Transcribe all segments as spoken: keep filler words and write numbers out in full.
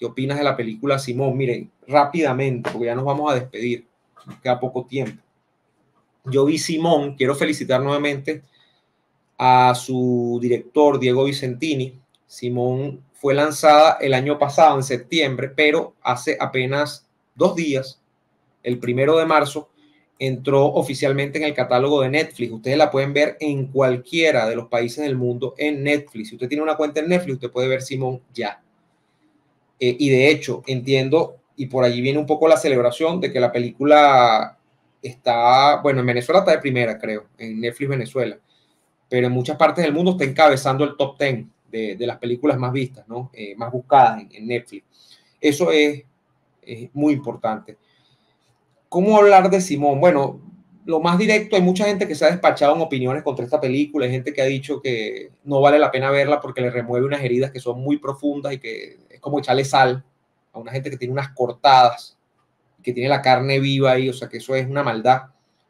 ¿Qué opinas de la película Simón? Miren, rápidamente, porque ya nos vamos a despedir, nos queda poco tiempo. Yo vi Simón, quiero felicitar nuevamente a su director, Diego Vicentini. Simón fue lanzada el año pasado, en septiembre, pero hace apenas dos días, el primero de marzo, entró oficialmente en el catálogo de Netflix. Ustedes la pueden ver en cualquiera de los países del mundo en Netflix. Si usted tiene una cuenta en Netflix, usted puede ver Simón ya. Eh, y de hecho, entiendo, y por allí viene un poco la celebración de que la película está, bueno, en Venezuela está de primera, creo, en Netflix Venezuela, pero en muchas partes del mundo está encabezando el top diez de, de las películas más vistas, ¿no? Eh, más buscadas en, en Netflix. Eso es, es muy importante. ¿Cómo hablar de Simón? Bueno, lo más directo, hay mucha gente que se ha despachado en opiniones contra esta película, hay gente que ha dicho que no vale la pena verla porque le remueve unas heridas que son muy profundas y que es como echarle sal a una gente que tiene unas cortadas, que tiene la carne viva ahí, o sea que eso es una maldad.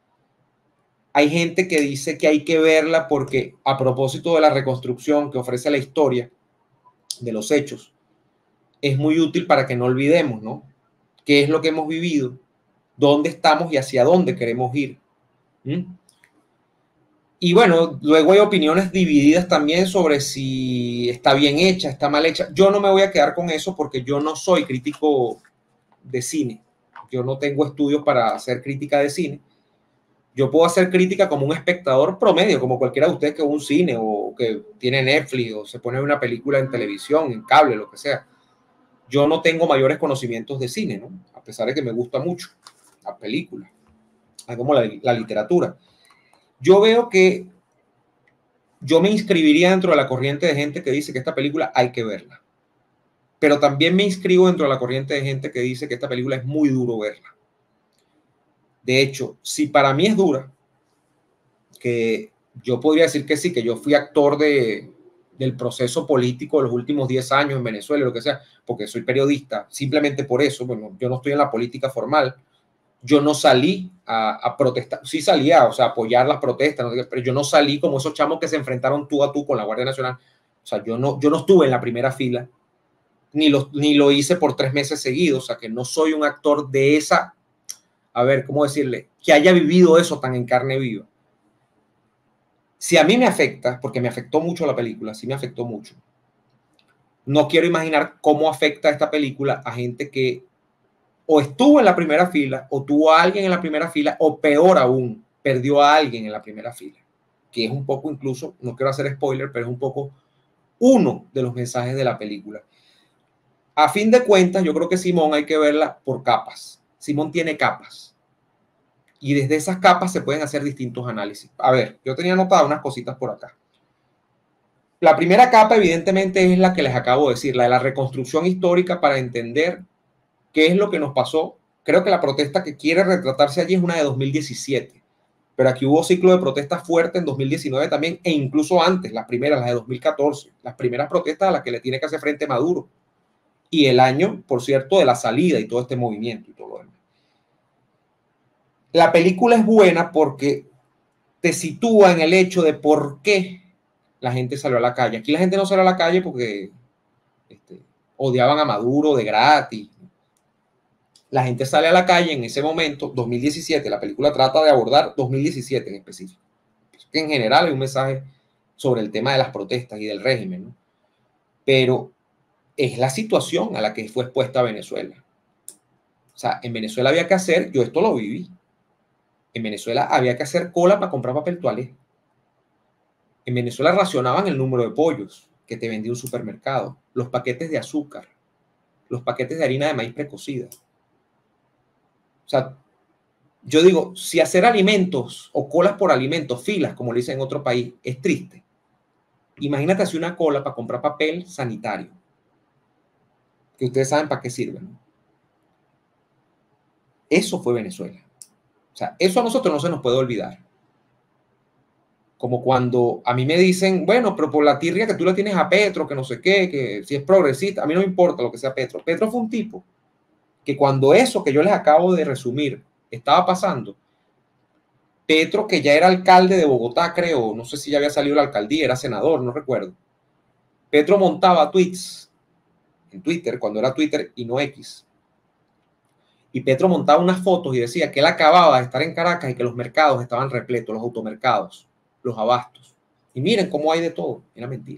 Hay gente que dice que hay que verla porque a propósito de la reconstrucción que ofrece la historia de los hechos, es muy útil para que no olvidemos, ¿no? ¿Qué es lo que hemos vivido? ¿Dónde estamos y hacia dónde queremos ir? ¿Mm? Y bueno, luego hay opiniones divididas también sobre si está bien hecha, está mal hecha. Yo no me voy a quedar con eso porque yo no soy crítico de cine. Yo no tengo estudios para hacer crítica de cine. Yo puedo hacer crítica como un espectador promedio, como cualquiera de ustedes que va a un cine o que tiene Netflix o se pone una película en televisión, en cable, lo que sea. Yo no tengo mayores conocimientos de cine, ¿no? A pesar de que me gusta mucho la película, como la, la literatura. Yo veo que yo me inscribiría dentro de la corriente de gente que dice que esta película hay que verla. Pero también me inscribo dentro de la corriente de gente que dice que esta película es muy duro verla. De hecho, si para mí es dura, que yo podría decir que sí, que yo fui actor de, del proceso político de los últimos diez años en Venezuela, lo que sea, porque soy periodista, simplemente por eso, bueno, yo no estoy en la política formal, yo no salí a, a protestar, sí salía, o sea, a apoyar las protestas, ¿no? Pero yo no salí como esos chamos que se enfrentaron tú a tú con la Guardia Nacional, o sea, yo no, yo no estuve en la primera fila, ni lo, ni lo hice por tres meses seguidos, o sea, que no soy un actor de esa, a ver, ¿cómo decirle? Que haya vivido eso tan en carne viva. Si a mí me afecta, porque me afectó mucho la película, sí me afectó mucho, no quiero imaginar cómo afecta esta película a gente que o estuvo en la primera fila, o tuvo a alguien en la primera fila, o peor aún, perdió a alguien en la primera fila, que es un poco incluso, no quiero hacer spoiler, pero es un poco uno de los mensajes de la película. A fin de cuentas, yo creo que Simón hay que verla por capas. Simón tiene capas. Y desde esas capas se pueden hacer distintos análisis. A ver, yo tenía anotadas unas cositas por acá. La primera capa, evidentemente, es la que les acabo de decir, la de la reconstrucción histórica para entender qué es lo que nos pasó. Creo que la protesta que quiere retratarse allí es una de dos mil diecisiete, pero aquí hubo ciclo de protestas fuerte en dos mil diecinueve también, e incluso antes, las primeras, las de dos mil catorce, las primeras protestas a las que le tiene que hacer frente Maduro, y el año, por cierto, de la salida y todo este movimiento y todo lo demás. La película es buena porque te sitúa en el hecho de por qué la gente salió a la calle. Aquí la gente no salió a la calle porque este, odiaban a Maduro de gratis. La gente sale a la calle en ese momento, dos mil diecisiete, la película trata de abordar dos mil diecisiete en específico. Que en general hay un mensaje sobre el tema de las protestas y del régimen, ¿no? Pero es la situación a la que fue expuesta Venezuela. O sea, en Venezuela había que hacer, yo esto lo viví, en Venezuela había que hacer cola para comprar papel toalé. En Venezuela racionaban el número de pollos que te vendía un supermercado, los paquetes de azúcar, los paquetes de harina de maíz precocida. O sea, yo digo, si hacer alimentos o colas por alimentos, filas, como le dicen en otro país, es triste. Imagínate hacer una cola para comprar papel sanitario, que ustedes saben para qué sirve, ¿no? Eso fue Venezuela. O sea, eso a nosotros no se nos puede olvidar. Como cuando a mí me dicen, bueno, pero por la tirria que tú le tienes a Petro, que no sé qué, que si es progresista, a mí no me importa lo que sea Petro. Petro fue un tipo que cuando eso que yo les acabo de resumir estaba pasando, Petro, que ya era alcalde de Bogotá, creo, no sé si ya había salido la alcaldía, era senador, no recuerdo. Petro montaba tweets en Twitter, cuando era Twitter y no X. Y Petro montaba unas fotos y decía que él acababa de estar en Caracas y que los mercados estaban repletos, los automercados, los abastos. Y miren cómo hay de todo. Era mentira.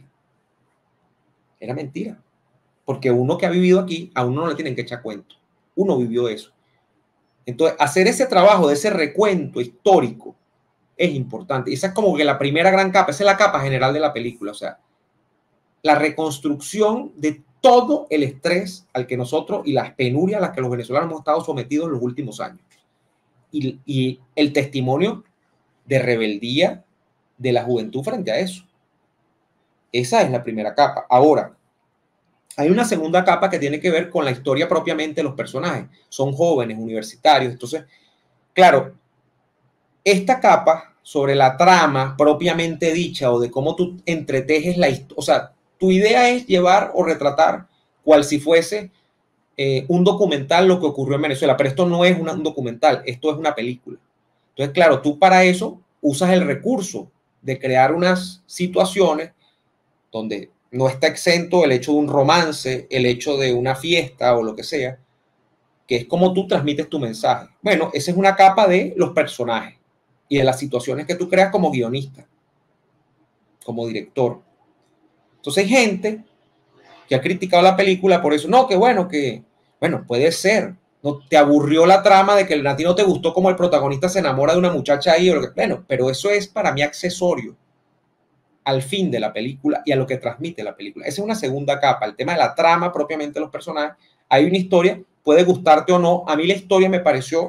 Era mentira. Porque uno que ha vivido aquí, a uno no le tienen que echar cuento. Uno vivió eso. Entonces, hacer ese trabajo de ese recuento histórico es importante. Y esa es como que la primera gran capa, esa es la capa general de la película. O sea, la reconstrucción de todo el estrés al que nosotros y las penurias a las que los venezolanos hemos estado sometidos en los últimos años. Y, y el testimonio de rebeldía de la juventud frente a eso. Esa es la primera capa. Ahora, hay una segunda capa que tiene que ver con la historia propiamente de los personajes. Son jóvenes, universitarios. Entonces, claro, esta capa sobre la trama propiamente dicha o de cómo tú entretejes la historia, o sea, tu idea es llevar o retratar cual si fuese eh, un documental lo que ocurrió en Venezuela, pero esto no es una, un documental, esto es una película. Entonces, claro, tú para eso usas el recurso de crear unas situaciones donde no está exento el hecho de un romance, el hecho de una fiesta o lo que sea, que es como tú transmites tu mensaje. Bueno, esa es una capa de los personajes y de las situaciones que tú creas como guionista, como director. Entonces hay gente que ha criticado la película por eso. No, que bueno, que, bueno, puede ser. No te aburrió la trama de que a ti no te gustó como el protagonista se enamora de una muchacha ahí. O lo que, bueno, pero eso es para mí accesorio al fin de la película y a lo que transmite la película. Esa es una segunda capa, el tema de la trama propiamente de los personajes. Hay una historia, puede gustarte o no. A mí la historia me pareció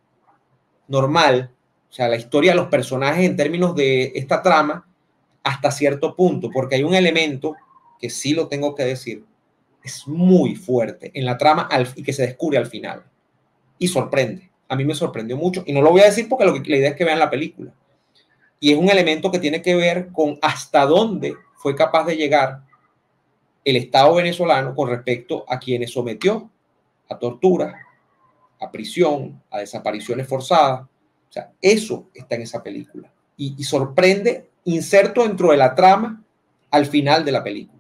normal, o sea, la historia de los personajes en términos de esta trama hasta cierto punto, porque hay un elemento que sí lo tengo que decir, es muy fuerte en la trama al, y que se descubre al final y sorprende. A mí me sorprendió mucho y no lo voy a decir porque lo que, la idea es que vean la película. Y es un elemento que tiene que ver con hasta dónde fue capaz de llegar el Estado venezolano con respecto a quienes sometió a tortura, a prisión, a desapariciones forzadas. O sea, eso está en esa película. Y, y sorprende, inserto dentro de la trama al final de la película.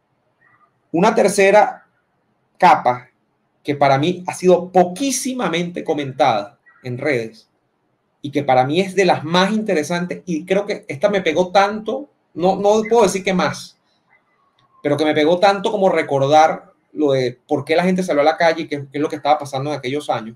Una tercera capa que para mí ha sido poquísimamente comentada en redes y que para mí es de las más interesantes, y creo que esta me pegó tanto, no, no puedo decir que más, pero que me pegó tanto como recordar lo de por qué la gente salió a la calle y qué, qué es lo que estaba pasando en aquellos años,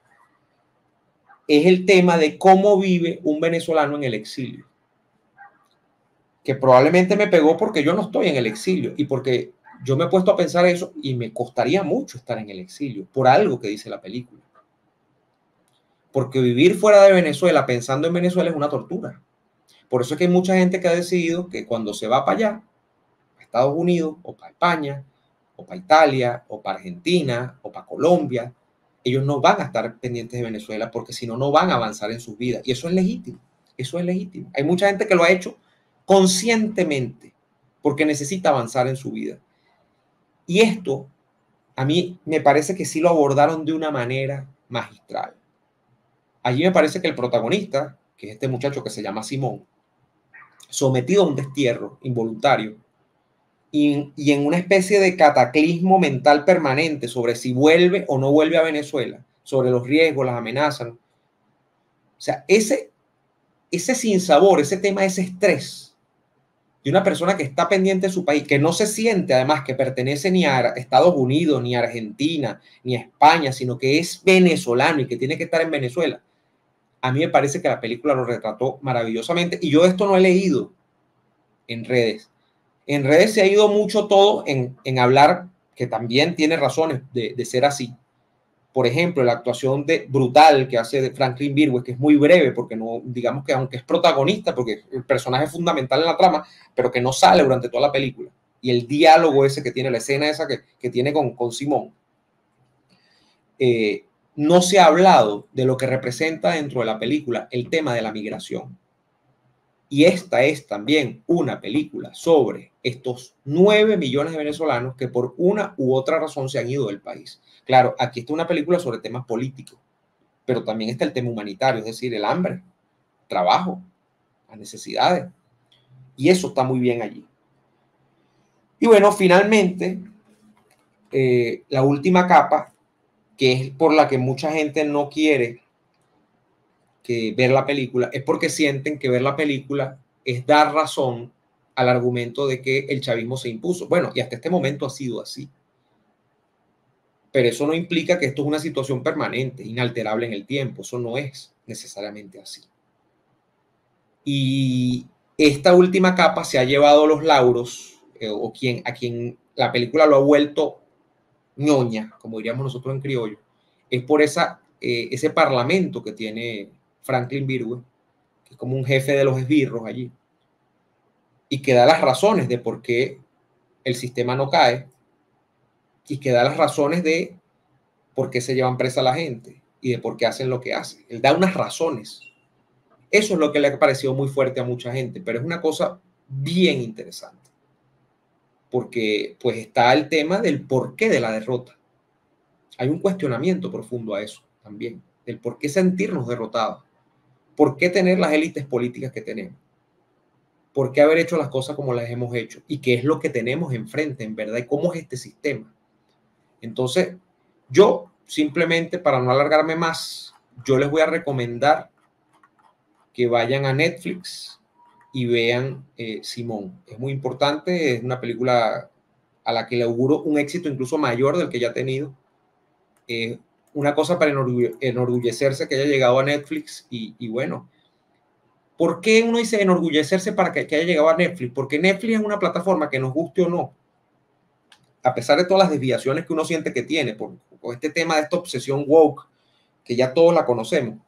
es el tema de cómo vive un venezolano en el exilio, que probablemente me pegó porque yo no estoy en el exilio y porque yo me he puesto a pensar eso y me costaría mucho estar en el exilio por algo que dice la película. Porque vivir fuera de Venezuela pensando en Venezuela es una tortura. Por eso es que hay mucha gente que ha decidido que cuando se va para allá, a Estados Unidos o para España o para Italia o para Argentina o para Colombia, ellos no van a estar pendientes de Venezuela porque si no, no van a avanzar en sus vidas. Y eso es legítimo, eso es legítimo. Hay mucha gente que lo ha hecho conscientemente porque necesita avanzar en su vida. Y esto, a mí me parece que sí lo abordaron de una manera magistral. Allí me parece que el protagonista, que es este muchacho que se llama Simón, sometido a un destierro involuntario y, y en una especie de cataclismo mental permanente sobre si vuelve o no vuelve a Venezuela, sobre los riesgos, las amenazas. O sea, ese, ese sinsabor, ese tema, ese estrés de una persona que está pendiente de su país, que no se siente además que pertenece ni a Estados Unidos, ni a Argentina, ni a España, sino que es venezolano y que tiene que estar en Venezuela. A mí me parece que la película lo retrató maravillosamente y yo esto no he leído en redes. En redes se ha ido mucho todo en, en hablar, que también tiene razones de, de ser así. Por ejemplo, la actuación de brutal que hace de Franklin Virgües, que es muy breve, porque no, digamos que aunque es protagonista, porque el personaje es fundamental en la trama, pero que no sale durante toda la película. Y el diálogo ese que tiene, la escena esa que, que tiene con, con Simón. Eh, no se ha hablado de lo que representa dentro de la película el tema de la migración. Y esta es también una película sobre estos nueve millones de venezolanos que por una u otra razón se han ido del país. Claro, aquí está una película sobre temas políticos, pero también está el tema humanitario, es decir, el hambre, trabajo, las necesidades. Y eso está muy bien allí. Y bueno, finalmente, eh, la última capa, que es por la que mucha gente no quiere que ver la película, es porque sienten que ver la película es dar razón al argumento de que el chavismo se impuso. Bueno, y hasta este momento ha sido así. Pero eso no implica que esto es una situación permanente, inalterable en el tiempo. Eso no es necesariamente así. Y esta última capa se ha llevado los lauros, eh, o quien, a quien la película lo ha vuelto ñoña, como diríamos nosotros en criollo, es por esa, eh, ese parlamento que tiene Franklin Virgüe, que es como un jefe de los esbirros allí, y que da las razones de por qué el sistema no cae, y que da las razones de por qué se llevan presa a la gente y de por qué hacen lo que hacen. Él da unas razones. Eso es lo que le ha parecido muy fuerte a mucha gente, pero es una cosa bien interesante, porque pues está el tema del porqué de la derrota. Hay un cuestionamiento profundo a eso también, del por qué sentirnos derrotados, por qué tener las élites políticas que tenemos, por qué haber hecho las cosas como las hemos hecho y qué es lo que tenemos enfrente, en verdad, y cómo es este sistema. Entonces, yo simplemente, para no alargarme más, yo les voy a recomendar que vayan a Netflix y vean eh, Simón. Es muy importante, es una película a la que le auguro un éxito incluso mayor del que ya ha tenido. Eh, una cosa para enorgulle enorgullecerse que haya llegado a Netflix y, y bueno, ¿por qué uno dice enorgullecerse para que, que haya llegado a Netflix? Porque Netflix es una plataforma que nos guste o no, a pesar de todas las desviaciones que uno siente que tiene por, por este tema de esta obsesión woke, que ya todos la conocemos.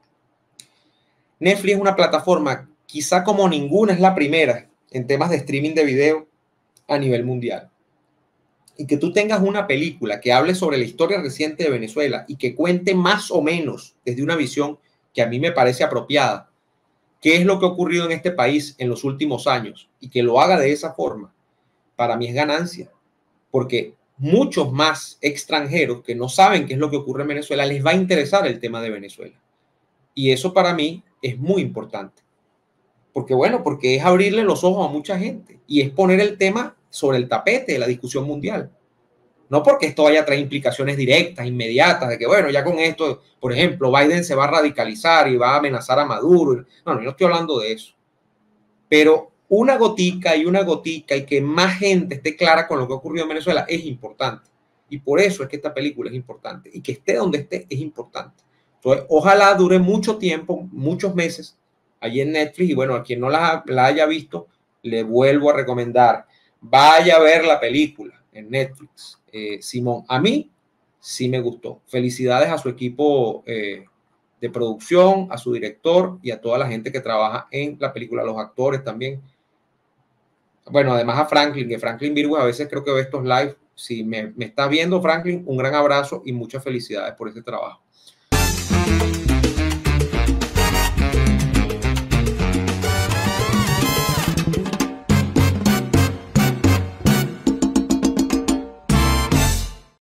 Netflix es una plataforma, quizá como ninguna, es la primera en temas de streaming de video a nivel mundial. Y que tú tengas una película que hable sobre la historia reciente de Venezuela y que cuente más o menos desde una visión que a mí me parece apropiada, qué es lo que ha ocurrido en este país en los últimos años, y que lo haga de esa forma, para mí es ganancia, porque muchos más extranjeros que no saben qué es lo que ocurre en Venezuela les va a interesar el tema de Venezuela. Y eso para mí es muy importante. Porque bueno, porque es abrirle los ojos a mucha gente y es poner el tema sobre el tapete de la discusión mundial. No porque esto vaya a traer implicaciones directas, inmediatas, de que bueno, ya con esto, por ejemplo, Biden se va a radicalizar y va a amenazar a Maduro. No, no, yo no estoy hablando de eso. Pero una gotica y una gotica y que más gente esté clara con lo que ha ocurrido en Venezuela es importante. Y por eso es que esta película es importante. Y que esté donde esté es importante. Entonces, ojalá dure mucho tiempo, muchos meses, allí en Netflix. Y bueno, a quien no la, la haya visto, le vuelvo a recomendar. Vaya a ver la película en Netflix. Eh, Simón, a mí sí me gustó. Felicidades a su equipo eh, de producción, a su director y a toda la gente que trabaja en la película, los actores también. Bueno, además a Franklin, que Franklin Virgüe a veces creo que ve estos live. Si me, me estás viendo, Franklin, un gran abrazo y muchas felicidades por este trabajo.